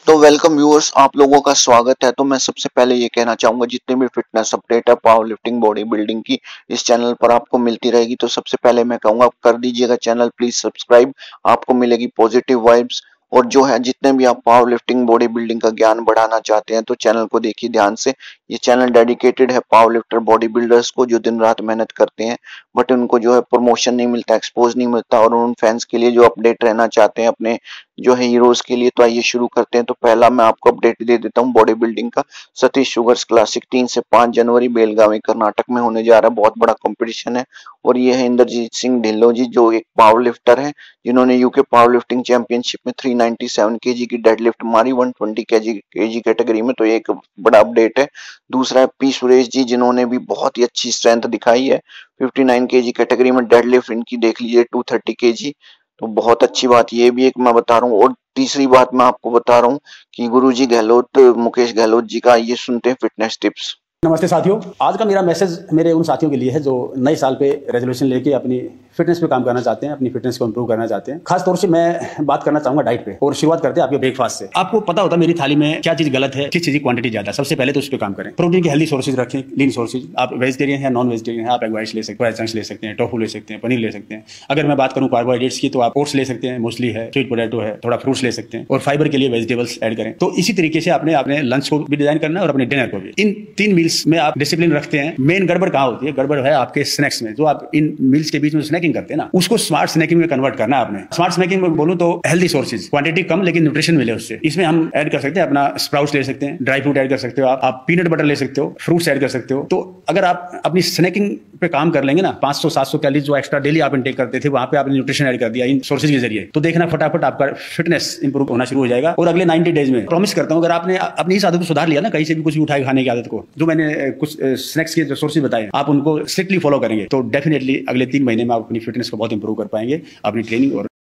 तो welcome viewers, आप लोगों का स्वागत है। तो मैं सबसे पहले ये कहना चाहूंगा, जितने भी फिटनेस अपडेट है पावर लिफ्टिंग बॉडी बिल्डिंग की इस चैनल पर आपको मिलती रहेगी। तो सबसे पहले मैं कहूंगा कर दीजिएगा चैनल प्लीज सब्सक्राइब, आपको मिलेगी पॉजिटिव वाइब्स। और जो है जितने भी आप पावर लिफ्टिंग बॉडी बिल्डिंग का ज्ञान बढ़ाना चाहते हैं तो चैनल को देखिए ध्यान से। ये चैनल डेडिकेटेड है पावर लिफ्टर बॉडी बिल्डर्स को जो दिन रात मेहनत करते हैं, बट उनको जो है प्रमोशन नहीं मिलता, एक्सपोज नहीं मिलता, और उन फैंस के लिए जो अपडेट रहना चाहते हैं अपने जो है हीरोज के लिए। तो आइए शुरू करते हैं। तो पहला मैं आपको अपडेट दे देता हूँ बॉडी बिल्डिंग का। सतीश शुगर्स क्लासिक 3 से 5 जनवरी बेलगावी कर्नाटक में होने जा रहा है। बहुत बड़ा कंपटीशन है और ये है इंद्रजीत सिंह ढिल्लों जी, जो एक पावर लिफ्टर है जिन्होंने यूके पावर लिफ्टिंग चैंपियनशिप में 397 केजी की डेडलिफ्ट मारी 120 केजी कैटेगरी में। तो ये एक बड़ा अपडेट है। दूसरा है पी सुरेश जी, जिन्होंने भी बहुत ही अच्छी स्ट्रेंथ दिखाई है 59 केजी कैटेगरी में। डेडलिफ्ट इनकी देख लीजिए 230 केजी। तो बहुत अच्छी बात ये भी एक मैं बता रहा हूँ। और तीसरी बात मैं आपको बता रहा हूँ कि गुरुजी गहलोत, मुकेश गहलोत जी का, ये सुनते हैं फिटनेस टिप्स। नमस्ते साथियों, आज का मेरा मैसेज मेरे उन साथियों के लिए है जो नए साल पे रेजोल्यूशन लेके अपनी फिटनेस पे काम करना चाहते हैं, अपनी फिटनेस को इंप्रूव करना चाहते हैं। खास तौर से मैं बात करना चाहूंगा डाइट पे। और शुरुआत करते हैं आपके ब्रेकफास्ट से। आपको पता होता है मेरी थाली में क्या चीज गलत है, किस चीज की क्वांटिटी ज्यादा है। सबसे पहले तो उस पर काम करें। प्रोटीन की हेल्दी सोर्सेज रखें, लीन सोर्सेज। आप वेजिटेरियन है, नॉन वेजिटेरियन है, आप एग वाइट्स ले सकते हैं, चंक्स ले सकते हैं, टोफू ले सकते हैं, पनीर ले सकते हैं। अगर मैं बात करूँ कार्बोहाइड्रेट्स की तो आप ओट्स ले सकते हैं, मूसली है, स्वीट पोटैटो है, थोड़ा फ्रूट्स ले सकते हैं। और फाइबर के लिए वेजिटेबल्स ऐड करें। तो इसी तरीके से आपने अपने लंच को भी डिजाइन करना है और अपने डिनर को भी। इन 3 मील्स में आप डिसिप्लिन रखते हैं। मेन गड़बड़ कहाँ होती है? गड़बड़ है आपके स्नैक्स में। जो आप इन मील्स के बीच में स्नैकिंग करते हैं ना, उसको स्मार्ट स्नैकिंग में कन्वर्ट करना है आपने। स्मार्ट स्नैकिंग में बोलूं तो हेल्दी सोर्सेज, क्वांटिटी कम लेकिन न्यूट्रिशन मिले उससे। इसमें हम ऐड कर सकते हैं अपना स्प्राउट्स ले सकते हैं, ड्राई फ्रूट ऐड कर सकते हो, आप पीनट बटर ले सकते हो, फ्रूट्स ऐड कर सकते हो। तो अगर आप अपनी स्नैकिंग पे काम कर लेंगे ना, 500-700 कैलोरी जो एक्स्ट्रा डेली आप इनटेक करते थे, वहां पे आपने न्यूट्रिशन ऐड कर दिया इन सोर्सेज के जरिए, तो देखना फटाफट आपका फिटनेस इंप्रूव होना शुरू हो जाएगा। और अगले 90 डेज में प्रॉमिस करता हूं, अगर आपने अपनी इस आदत को सुधार लिया ना, कहीं से भी कुछ भी उठाए खाने की आदत को, जो मैंने कुछ स्नैक्स के जो सोर्सेज बताए, आप उनको स्ट्रिक्टली फॉलो करेंगे तो डेफिनेटली अगले 3 महीने में आप अपनी फिटनेस को बहुत इंप्रूव कर पाएंगे, अपनी ट्रेनिंग और